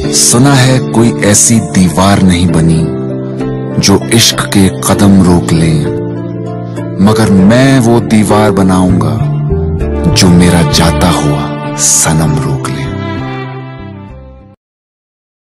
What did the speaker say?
सुना है कोई ऐसी दीवार नहीं बनी जो इश्क के कदम रोक ले, मगर मैं वो दीवार बनाऊंगा जो मेरा जाता हुआ सनम रोक ले।